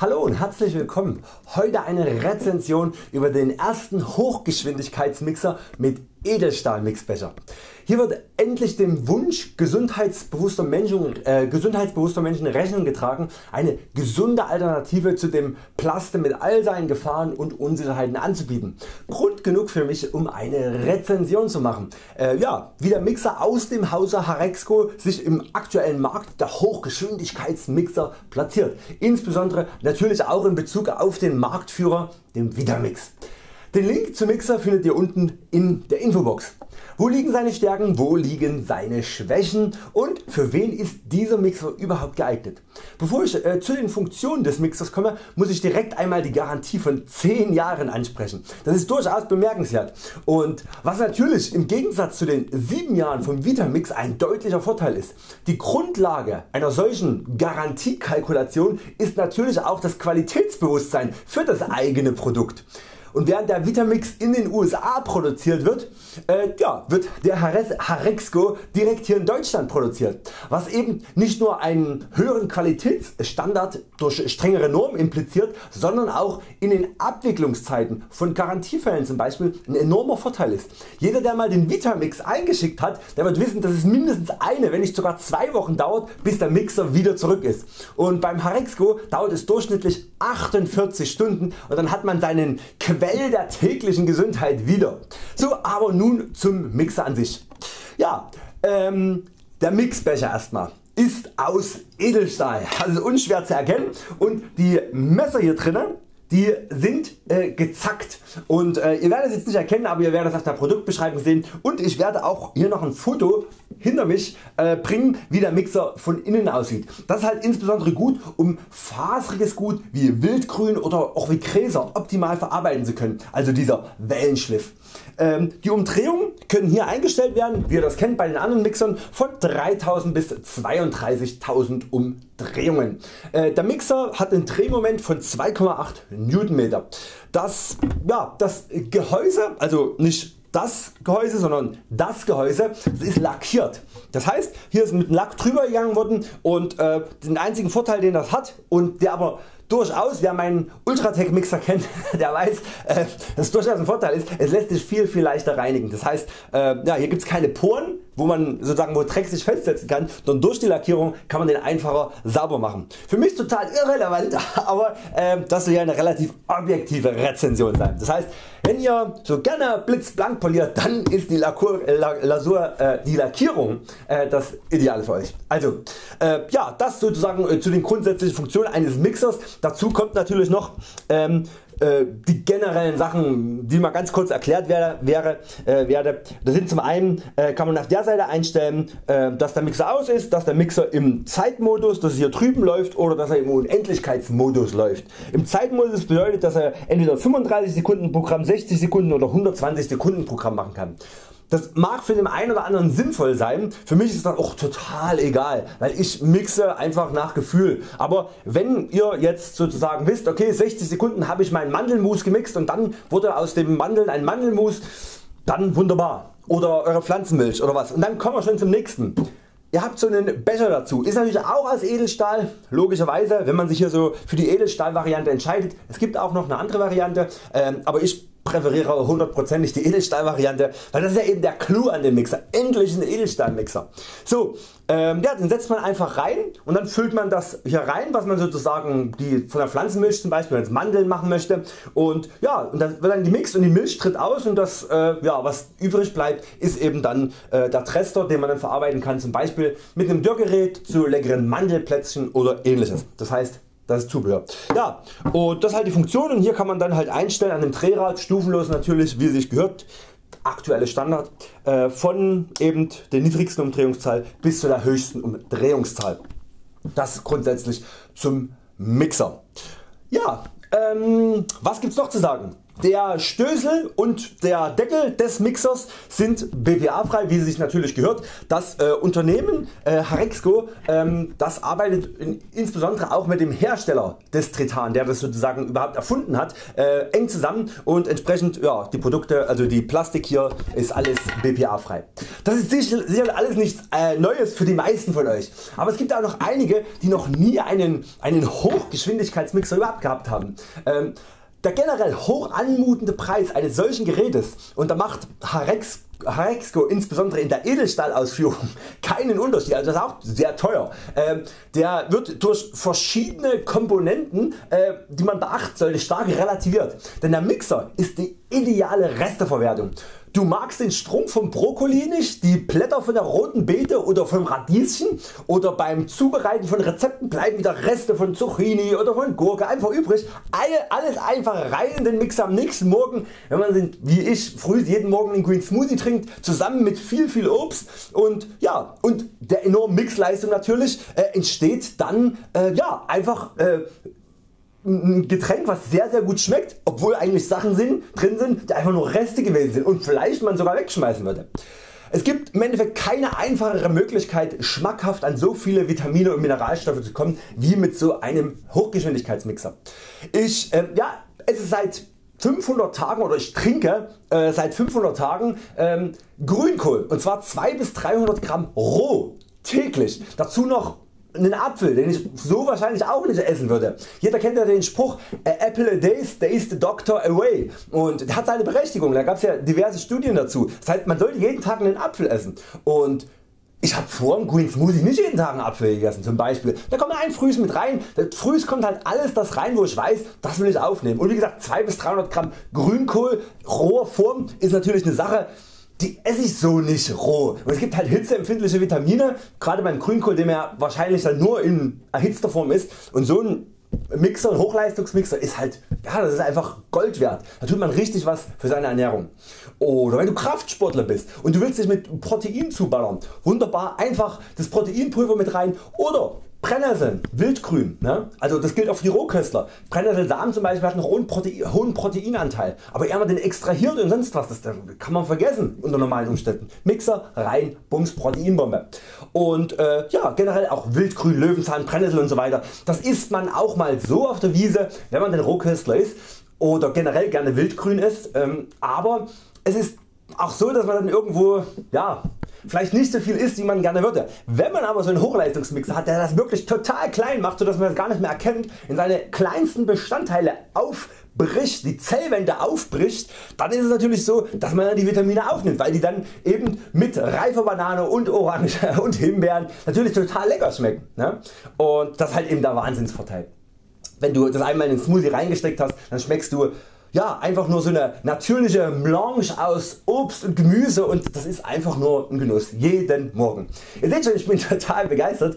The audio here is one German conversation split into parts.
Hallo und herzlich willkommen. Heute eine Rezension über den ersten Hochgeschwindigkeitsmixer mit Edelstahl-Mixbecher. Hier wird endlich dem Wunsch gesundheitsbewusster Menschen Rechnung getragen, eine gesunde Alternative zu dem Plaste mit all seinen Gefahren und Unsicherheiten anzubieten. Grund genug für mich, um eine Rezension zu machen. Wie der Mixer aus dem Hause Harexco sich im aktuellen Markt der Hochgeschwindigkeitsmixer platziert. Insbesondere natürlich auch in Bezug auf den Marktführer, dem Vitamix. Den Link zum Mixer findet ihr unten in der Infobox. Wo liegen seine Stärken, wo liegen seine Schwächen und für wen ist dieser Mixer überhaupt geeignet? Bevor ich zu den Funktionen des Mixers komme, muss ich direkt einmal die Garantie von 10 Jahren ansprechen. Das ist durchaus bemerkenswert und was natürlich im Gegensatz zu den 7 Jahren vom Vitamix ein deutlicher Vorteil ist. Die Grundlage einer solchen Garantiekalkulation ist natürlich auch das Qualitätsbewusstsein für das eigene Produkt. Und während der Vitamix in den USA produziert wird, wird der Harexco direkt hier in Deutschland produziert, was eben nicht nur einen höheren Qualitätsstandard durch strengere Normen impliziert, sondern auch in den Abwicklungszeiten von Garantiefällen zum Beispiel ein enormer Vorteil ist. Jeder der mal den Vitamix eingeschickt hat, der wird wissen, dass es mindestens eine, wenn nicht sogar 2 Wochen dauert, bis der Mixer wieder zurück ist. Und beim Harexco dauert es durchschnittlich 48 Stunden und dann hat man seinen Quell der täglichen Gesundheit wieder. So, aber nun zum Mixer an sich. Der Mixbecher erstmal ist aus Edelstahl, also unschwer zu erkennen, und die Messer hier drinnen, die sind gezackt und ihr werdet es jetzt nicht erkennen, aber ihr werdet es auf der Produktbeschreibung sehen und ich werde auch hier noch ein Foto hinter mich bringen, wie der Mixer von innen aussieht. Das ist halt insbesondere gut, um faseriges Gut wie Wildgrün oder auch wie Gräser optimal verarbeiten zu können, also dieser Wellenschliff. Die Umdrehungen können hier eingestellt werden, wie ihr das kennt bei den anderen Mixern, von 3000 bis 32.000 Umdrehungen. Der Mixer hat ein Drehmoment von 2,8 Newtonmeter. Das Gehäuse, also nicht das Gehäuse, sondern das Gehäuse, ist lackiert. Das heißt, hier ist mit Lack drüber gegangen worden und den einzigen Vorteil, den das hat und der aber durchaus, wer meinen Ultratech Mixer kennt, der weiß, dass es durchaus ein Vorteil ist, es lässt sich viel leichter reinigen. Das heißt, hier gibt es keine Poren, wo Dreck sich festsetzen kann, sondern durch die Lackierung kann man den einfacher sauber machen. Für mich total irrelevant, aber das soll ja eine relativ objektive Rezension sein. Das heißt, wenn ihr so gerne blitzblank poliert, dann ist die Lackierung das Ideale für euch. Also das sozusagen zu den grundsätzlichen Funktionen eines Mixers. Dazu kommt natürlich noch die generellen Sachen, die mal ganz kurz erklärt werde. Das sind zum einen kann man auf der Seite einstellen, dass der Mixer aus ist, dass der Mixer im Zeitmodus, dass er hier drüben läuft, oder dass er im Unendlichkeitsmodus läuft. Im Zeitmodus bedeutet, dass er entweder 35 Sekunden Programm, 60 Sekunden oder 120 Sekunden Programm machen kann. Das mag für den einen oder anderen sinnvoll sein, für mich ist das auch total egal, weil ich mixe einfach nach Gefühl. Aber wenn ihr jetzt sozusagen wisst, okay, 60 Sekunden habe ich meinen Mandelmus gemixt und dann wurde aus dem Mandeln ein Mandelmus, dann wunderbar. Oder eure Pflanzenmilch oder was. Und dann kommen wir schon zum nächsten. Ihr habt so einen Becher dazu, ist natürlich auch aus Edelstahl, logischerweise, wenn man sich hier so für die Edelstahl Variante entscheidet. Es gibt auch noch eine andere Variante, aber ich präferiere 100% die Edelstahl Variante, weil das ist ja eben der Clou an dem Mixer, endlich ein Edelstahl Mixer. So, den setzt man einfach rein und dann füllt man das hier rein, was man sozusagen von der Pflanzenmilch zum Beispiel als Mandeln machen möchte, und und dann wird dann gemixt und die Milch tritt aus und das was übrig bleibt, ist eben dann der Trester, den man dann verarbeiten kann, zum Beispiel mit einem Dürrgerät zu leckeren Mandelplätzchen oder ähnliches. Das heißt, das ist Zubehör. Und das ist halt die Funktion, und hier kann man dann halt einstellen an dem Drehrad, stufenlos natürlich, wie es sich gehört, aktuelle Standard, von eben der niedrigsten Umdrehungszahl bis zu der höchsten Umdrehungszahl. Das grundsätzlich zum Mixer. Was gibt's noch zu sagen? Der Stößel und der Deckel des Mixers sind BPA frei, wie es sich natürlich gehört. Das Unternehmen Harexco das arbeitet insbesondere auch mit dem Hersteller des Tritan, der das sozusagen überhaupt erfunden hat, eng zusammen, und entsprechend ja, die Produkte, also die Plastik hier, ist alles BPA frei. Das ist sicherlich alles nichts Neues für die meisten von euch, aber es gibt auch noch einige, die noch nie einen Hochgeschwindigkeitsmixer überhaupt gehabt haben. Der generell hoch anmutende Preis eines solchen Gerätes, und da macht Harexco insbesondere in der Edelstahlausführung keinen Unterschied, also das ist auch sehr teuer, der wird durch verschiedene Komponenten die man beachten sollte stark relativiert, denn der Mixer ist die ideale Resteverwertung. Du magst den Strunk vom Brokkoli nicht, die Blätter von der roten Beete oder vom Radieschen, oder beim Zubereiten von Rezepten bleiben wieder Reste von Zucchini oder von Gurke einfach übrig. Alles einfach rein in den Mixer am nächsten Morgen, wenn man wie ich früh jeden Morgen den Green Smoothie trinkt, zusammen mit viel Obst, und ja, und der enormen Mixleistung natürlich entsteht dann ja, einfach ein Getränk, was sehr gut schmeckt, obwohl eigentlich Sachen drin sind, die einfach nur Reste gewesen sind und vielleicht man sogar wegschmeißen würde. Es gibt im Endeffekt keine einfachere Möglichkeit, schmackhaft an so viele Vitamine und Mineralstoffe zu kommen wie mit so einem Hochgeschwindigkeitsmixer. Ich esse seit 500 Tagen, oder ich trinke seit 500 Tagen Grünkohl, und zwar 200 bis 300 Gramm roh täglich. Dazu noch einen Apfel, den ich so wahrscheinlich auch nicht essen würde. Jeder kennt ja den Spruch Apple a day stays the doctor away, und der hat seine Berechtigung, da gab es ja diverse Studien dazu. Das heißt, man sollte jeden Tag einen Apfel essen, und ich habe vor dem Green Smoothie nicht jeden Tag einen Apfel gegessen zum Beispiel. Da kommt ein Frühs mit rein, frühs kommt halt alles das rein, wo ich weiß, das will ich aufnehmen, und wie gesagt 200 bis 300 Gramm Grünkohl roher Form ist natürlich eine Sache, die esse ich so nicht roh, und es gibt halt hitzeempfindliche Vitamine, gerade beim Grünkohl, dem ja wahrscheinlich dann nur in erhitzter Form ist, und so ein Mixer, ein Hochleistungsmixer ist halt, ja, das ist einfach Gold wert. Da tut man richtig was für seine Ernährung. Oder wenn du Kraftsportler bist und du willst dich mit Protein zuballern, wunderbar, einfach das Proteinpulver mit rein, oder Brennnesseln, Wildgrün, ne? Also das gilt auch für die Rohköstler. Brennnesselsamen zum Beispiel hat einen hohen Proteinanteil, aber eher mal den extrahiert und sonst was, das kann man vergessen unter normalen Umständen. Mixer rein, bums, Proteinbombe. Und ja, generell auch Wildgrün, Löwenzahn, Brennnessel und so weiter. Das isst man auch mal so auf der Wiese, wenn man den Rohköstler ist oder generell gerne Wildgrün isst, aber es ist auch so, dass man dann irgendwo, ja, vielleicht nicht so viel isst, wie man gerne würde. Wenn man aber so einen Hochleistungsmixer hat, der das wirklich total klein macht, sodass man das gar nicht mehr erkennt, in seine kleinsten Bestandteile aufbricht, die Zellwände aufbricht, dann ist es natürlich so, dass man dann die Vitamine aufnimmt, weil die dann eben mit reifer Banane und Orange und Himbeeren natürlich total lecker schmecken, ne? Und das ist halt eben der Wahnsinnsvorteil. Wenn du das einmal in den Smoothie reingesteckt hast, dann schmeckst du ja, einfach nur so eine natürliche Melange aus Obst und Gemüse, und das ist einfach nur ein Genuss, jeden Morgen. Ihr seht schon, ich bin total begeistert,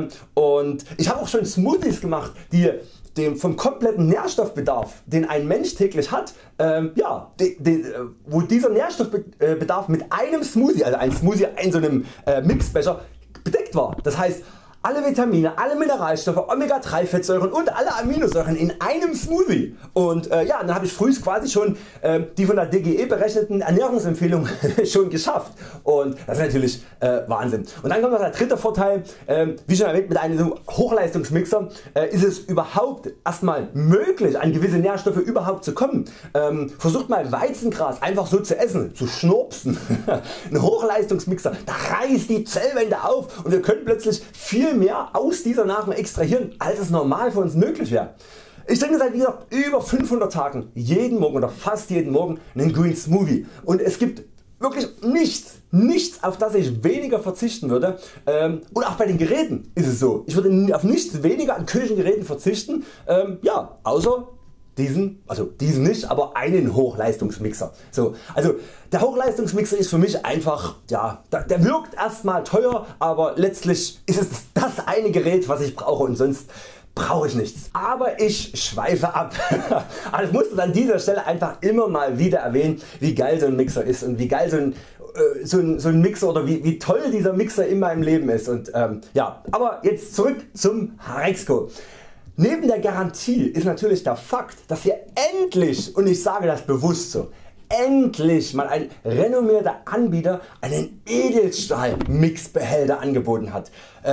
und ich habe auch schon Smoothies gemacht, die vom kompletten Nährstoffbedarf, den ein Mensch täglich hat, ja, wo dieser Nährstoffbedarf mit einem Smoothie, also ein Smoothie in so einem Mixbecher, bedeckt war. Das heißt, alle Vitamine, alle Mineralstoffe, Omega 3 Fettsäuren und alle Aminosäuren in einem Smoothie, und ja, dann habe ich früh quasi schon die von der DGE berechneten Ernährungsempfehlungen schon geschafft, und das ist natürlich Wahnsinn. Und dann kommt noch der dritte Vorteil, wie schon erwähnt, mit einem Hochleistungsmixer ist es überhaupt erstmal möglich, an gewisse Nährstoffe überhaupt zu kommen. Versucht mal Weizengras einfach so zu essen, zu schnurpsen. Ein Hochleistungsmixer, da reißt die Zellwände auf, und wir können plötzlich viel mehr aus dieser Nahrung extrahieren, als es normal für uns möglich wäre. Ich trinke seit über 500 Tagen jeden Morgen oder fast jeden Morgen einen Green Smoothie, und es gibt wirklich nichts, auf das ich weniger verzichten würde, und auch bei den Geräten ist es so. Ich würde auf nichts weniger an Küchengeräten verzichten, ja, außer diesen nicht, aber einen Hochleistungsmixer. So, also der Hochleistungsmixer ist für mich einfach, ja, der wirkt erstmal teuer, aber letztlich ist es das eine Gerät, was ich brauche, und sonst brauche ich nichts. Aber ich schweife ab. Also ich muss es an dieser Stelle einfach immer mal wieder erwähnen, wie geil so ein Mixer ist und wie geil so ein Mixer, oder wie toll dieser Mixer in meinem Leben ist. Und ja, aber jetzt zurück zum Harexco. Neben der Garantie ist natürlich der Fakt, dass hier endlich, und ich sage das bewusst so, endlich mal ein renommierter Anbieter einen Edelstahl-Mixbehälter angeboten hat.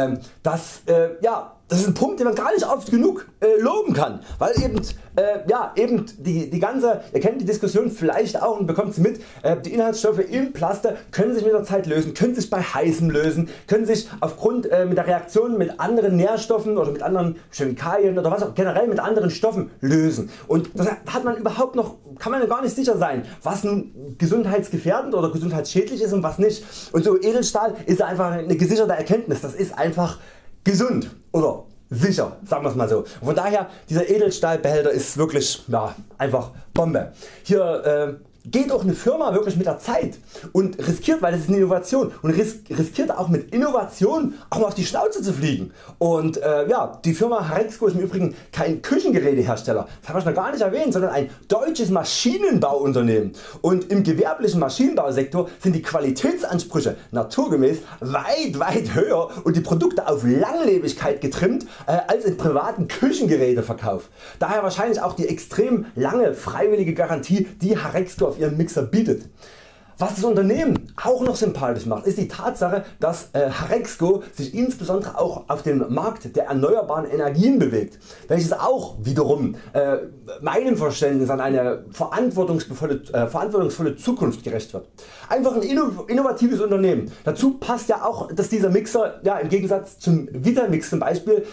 Das ist ein Punkt, den man gar nicht oft genug loben kann, weil eben die ganze, ihr kennt die Diskussion vielleicht auch und bekommt sie mit, die Inhaltsstoffe im Plaster können sich mit der Zeit lösen, können sich bei heißem lösen, können sich aufgrund mit der Reaktion mit anderen Nährstoffen oder mit anderen Chemikalien oder was auch generell mit anderen Stoffen lösen, und das hat man überhaupt noch, kann man gar nicht sicher sein, was nun gesundheitsgefährdend oder gesundheitsschädlich ist und was nicht, und so Edelstahl ist einfach eine gesicherte Erkenntnis, das ist einfach gesund oder sicher, sagen wir es mal so. Und von daher, dieser Edelstahlbehälter ist wirklich einfach Bombe. Hier geht auch eine Firma wirklich mit der Zeit und riskiert, weil das ist eine Innovation, und riskiert auch mit Innovation auch mal auf die Schnauze zu fliegen. Und die Firma Harexco ist im Übrigen kein Küchengerätehersteller, das habe ich noch gar nicht erwähnt, sondern ein deutsches Maschinenbauunternehmen, und im gewerblichen Maschinenbausektor sind die Qualitätsansprüche naturgemäß weit höher und die Produkte auf Langlebigkeit getrimmt als im privaten Küchengeräteverkauf. Daher wahrscheinlich auch die extrem lange freiwillige Garantie, die Harexco auf ihren Mixer bietet. Was das Unternehmen auch noch sympathisch macht, ist die Tatsache, dass Harexco sich insbesondere auch auf dem Markt der erneuerbaren Energien bewegt, welches auch wiederum meinem Verständnis an eine verantwortungsvolle Zukunft gerecht wird. Einfach ein innovatives Unternehmen. Dazu passt ja auch, dass dieser Mixer im Gegensatz zum Vitamix zum Beispiel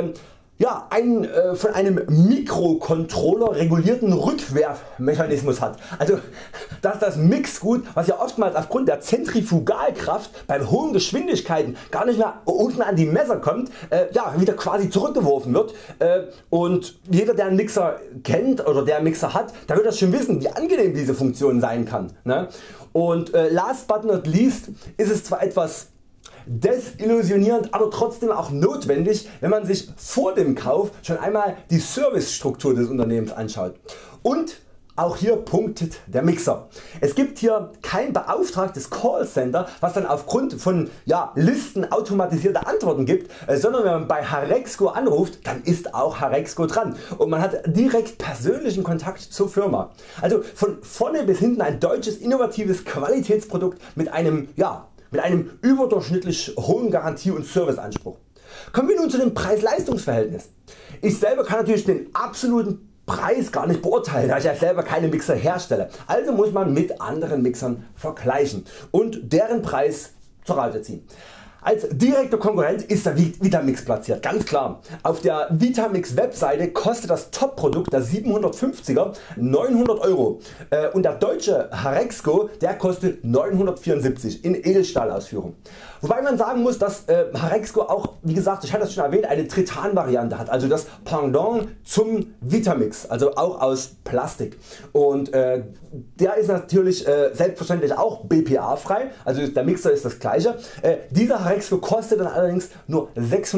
einen von einem Mikrocontroller regulierten Rückwerfmechanismus hat. Also dass das Mixgut, was ja oftmals aufgrund der Zentrifugalkraft bei hohen Geschwindigkeiten gar nicht mehr unten an die Messer kommt, wieder quasi zurückgeworfen wird, und jeder der einen Mixer kennt oder der einen Mixer hat, der wird das schon wissen, wie angenehm diese Funktion sein kann, ne? Und last but not least ist es zwar etwas desillusionierend, aber trotzdem auch notwendig, wenn man sich vor dem Kauf schon einmal die Servicestruktur des Unternehmens anschaut. Und auch hier punktet der Mixer. Es gibt hier kein beauftragtes Callcenter, was dann aufgrund von Listen automatisierte Antworten gibt, sondern wenn man bei Harexco anruft, dann ist auch Harexco dran und man hat direkt persönlichen Kontakt zur Firma. Also von vorne bis hinten ein deutsches innovatives Qualitätsprodukt mit einem überdurchschnittlich hohen Garantie- und Serviceanspruch. Kommen wir nun zu dem Preis-Leistungs-Verhältnis. Ich selber kann natürlich den absoluten Preis gar nicht beurteilen, da ich ja selber keine Mixer herstelle, also muss man mit anderen Mixern vergleichen und deren Preis zur Rate ziehen. Als direkter Konkurrent ist der Vitamix platziert, ganz klar. Auf der Vitamix Webseite kostet das Top-Produkt, der 750er, 900 € und der deutsche Harexco, der kostet 974 in Edelstahlausführung. Wobei man sagen muss, dass Harexco auch, wie gesagt, ich hatte das schon erwähnt, eine Tritan-Variante hat, also das Pendant zum Vitamix, also auch aus Plastik, und der ist natürlich selbstverständlich auch BPA frei, also der Mixer ist das gleiche. Dieser Harexco kostet dann allerdings nur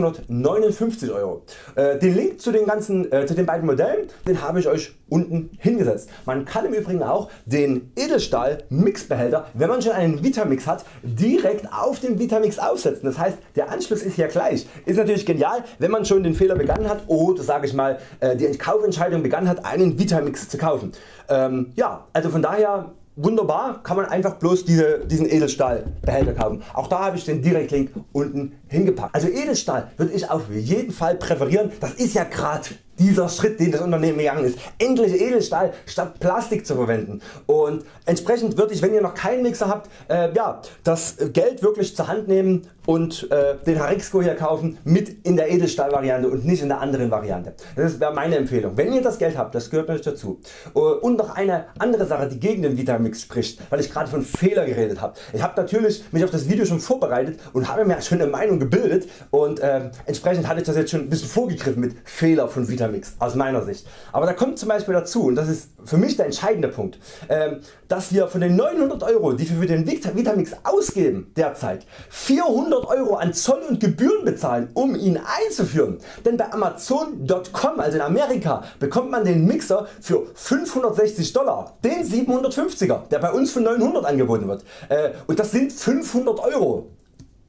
659 €. Den Link zu den beiden Modellen, den habe ich Euch unten hingesetzt. Man kann im Übrigen auch den Edelstahl Mixbehälter, wenn man schon einen Vitamix hat, direkt auf den Vitamix aufsetzen. Das heißt, der Anschluss ist hier gleich. Ist natürlich genial, wenn man schon den Fehler begangen hat oder die Kaufentscheidung begangen hat, einen Vitamix zu kaufen. Also von daher wunderbar, kann man einfach bloß diesen Edelstahlbehälter kaufen. Auch da habe ich den Direktlink unten hingepackt. Also Edelstahl würde ich auf jeden Fall präferieren. Das ist ja gerade dieser Schritt, den das Unternehmen gegangen ist, endlich Edelstahl statt Plastik zu verwenden, und entsprechend würde ich, wenn ihr noch keinen Mixer habt, das Geld wirklich zur Hand nehmen und den Harexco hier kaufen mit in der Edelstahl Variante und nicht in der anderen Variante. Das wäre meine Empfehlung. Wenn ihr das Geld habt, das gehört euch dazu. Und noch eine andere Sache, die gegen den Vitamix spricht, weil ich gerade von Fehler geredet habe. Ich habe natürlich mich auf das Video schon vorbereitet und habe mir schon eine Meinung gebildet, und entsprechend hatte ich das jetzt schon ein bisschen vorgegriffen mit Fehler von Vitamix aus meiner Sicht. Aber da kommt zum Beispiel dazu, und das ist für mich der entscheidende Punkt, dass wir von den 900 €, die wir für den Vitamix ausgeben, derzeit 400 € an Zoll und Gebühren bezahlen, um ihn einzuführen. Denn bei Amazon.com, also in Amerika, bekommt man den Mixer für 560 $, den 750er, der bei uns für 900 angeboten wird, und das sind 500 €.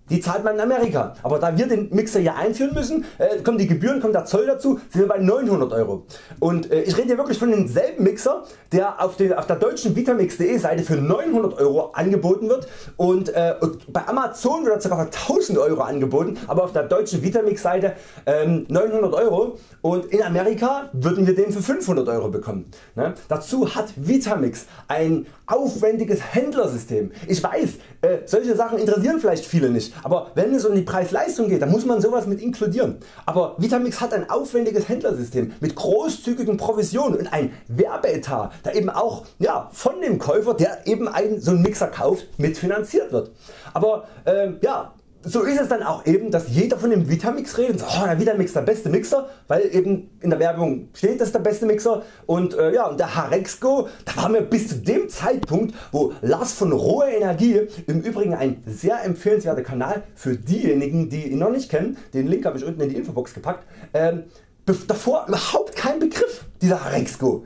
die zahlt man in Amerika, aber da wir den Mixer hier einführen müssen, kommen die Gebühren, kommt der Zoll dazu, sind wir bei 900 €. Und ich rede hier wirklich von demselben Mixer, der auf der deutschen Vitamix.de Seite für 900 € angeboten wird und bei Amazon wird sogar für 1000 € angeboten, aber auf der deutschen Vitamix Seite 900 € und in Amerika würden wir den für 500 € bekommen. Ne? Dazu hat Vitamix ein aufwendiges Händlersystem. Ich weiß, solche Sachen interessieren vielleicht viele nicht, aber wenn es um die Preis-Leistung geht, dann muss man sowas mit inkludieren. Aber Vitamix hat ein aufwendiges Händlersystem mit großzügigen Provisionen und ein Werbeetat, der eben auch von dem Käufer, der eben so einen Mixer kauft, mitfinanziert wird. Aber so ist es dann auch eben, dass jeder von dem Vitamix redet und sagt, der Vitamix der beste Mixer, weil eben in der Werbung steht, das ist der beste Mixer und und der Harexco, da waren wir bis zu dem Zeitpunkt, wo Lars von Rohe Energie, im Übrigen ein sehr empfehlenswerter Kanal für diejenigen die ihn noch nicht kennen, den Link habe ich unten in die Infobox gepackt, davor überhaupt kein Begriff, dieser Harexco.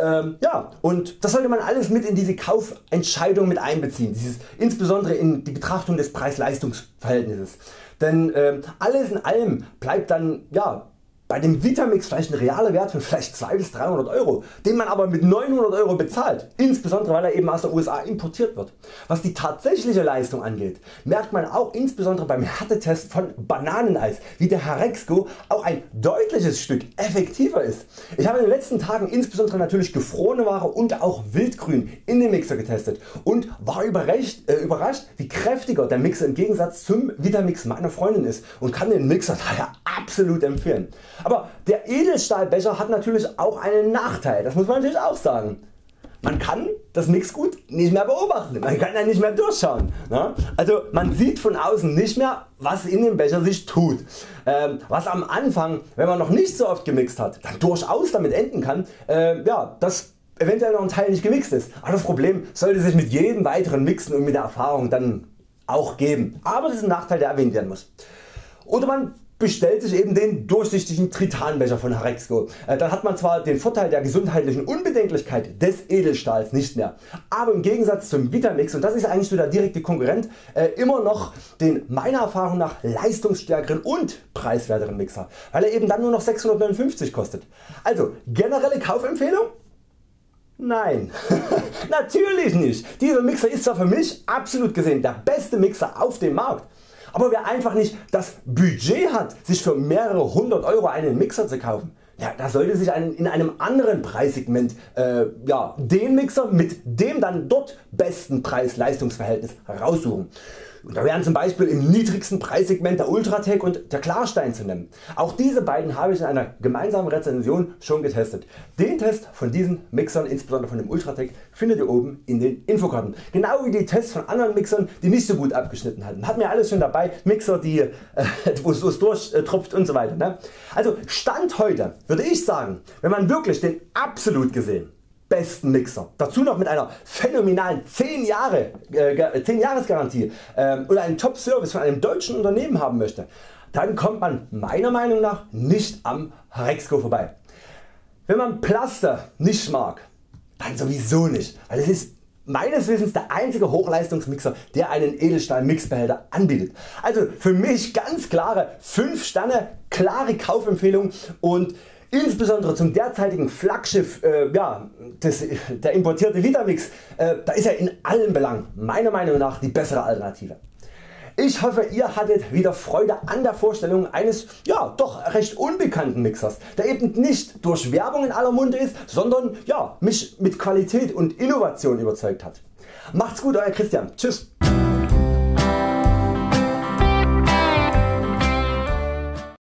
Und das sollte man alles mit in diese Kaufentscheidung mit einbeziehen, insbesondere in die Betrachtung des Preis-Leistungs-Verhältnisses. Denn alles in allem bleibt dann bei dem Vitamix vielleicht ein realer Wert von vielleicht 200 bis 300 €, den man aber mit 900 € bezahlt, insbesondere weil er eben aus der USA importiert wird. Was die tatsächliche Leistung angeht, merkt man auch insbesondere beim Härtetest von Bananeneis, wie der Harexco auch ein deutliches Stück effektiver ist. Ich habe in den letzten Tagen insbesondere natürlich gefrorene Ware und auch Wildgrün in den Mixer getestet und war überrascht wie kräftiger der Mixer im Gegensatz zum Vitamix meiner Freundin ist und kann den Mixer daher absolut empfehlen. Aber der Edelstahlbecher hat natürlich auch einen Nachteil, das muss man natürlich auch sagen. Man kann das Mixgut nicht mehr beobachten, man kann ja nicht mehr durchschauen. Ne? Also man sieht von außen nicht mehr, was in dem Becher sich tut. Was am Anfang, wenn man noch nicht so oft gemixt hat, dann durchaus damit enden kann, dass eventuell noch ein Teil nicht gemixt ist. Aber das Problem sollte sich mit jedem weiteren Mixen und mit der Erfahrung dann auch geben. Aber das ist ein Nachteil, der erwähnt werden muss. Oder man bestellt sich eben den durchsichtigen Tritanbecher von Harexco. Dann hat man zwar den Vorteil der gesundheitlichen Unbedenklichkeit des Edelstahls nicht mehr, aber im Gegensatz zum Vitamix, und das ist eigentlich so der direkte Konkurrent, immer noch den meiner Erfahrung nach leistungsstärkeren und preiswerteren Mixer, weil er eben dann nur noch 659 kostet. Also generelle Kaufempfehlung? Nein, natürlich nicht. Dieser Mixer ist zwar für mich absolut gesehen der beste Mixer auf dem Markt, aber wer einfach nicht das Budget hat, sich für mehrere 100 € einen Mixer zu kaufen, da sollte sich in einem anderen Preissegment den Mixer mit dem dann dort besten Preis-Leistungs-Verhältnis raussuchen. Und da wären zum Beispiel im niedrigsten Preissegment der Ultratec und der Klarstein zu nennen. Auch diese beiden habe ich in einer gemeinsamen Rezension schon getestet. Den Test von diesen Mixern, insbesondere von dem Ultratec, findet ihr oben in den Infokarten. Genau wie die Tests von anderen Mixern, die nicht so gut abgeschnitten hatten. Hatten wir alles schon dabei, Mixer wo es durchtropft und so weiter. Ne? Also Stand heute würde ich sagen, wenn man wirklich den absolut gesehen besten Mixer, dazu noch mit einer phänomenalen 10 Jahres Garantie oder einen Top Service von einem deutschen Unternehmen haben möchte, dann kommt man meiner Meinung nach nicht am Harexco vorbei. Wenn man Plaster nicht mag, dann sowieso nicht, weil es ist meines Wissens der einzige Hochleistungsmixer, der einen Edelstahl Mixbehälter anbietet. Also für mich ganz klare 5 Sterne, klare Kaufempfehlung und insbesondere zum derzeitigen Flaggschiff der importierte Vitamix, da ist er in allen Belangen meiner Meinung nach die bessere Alternative. Ich hoffe ihr hattet wieder Freude an der Vorstellung eines doch recht unbekannten Mixers, der eben nicht durch Werbung in aller Munde ist, sondern mich mit Qualität und Innovation überzeugt hat. Macht's gut, Euer Christian. Tschüss.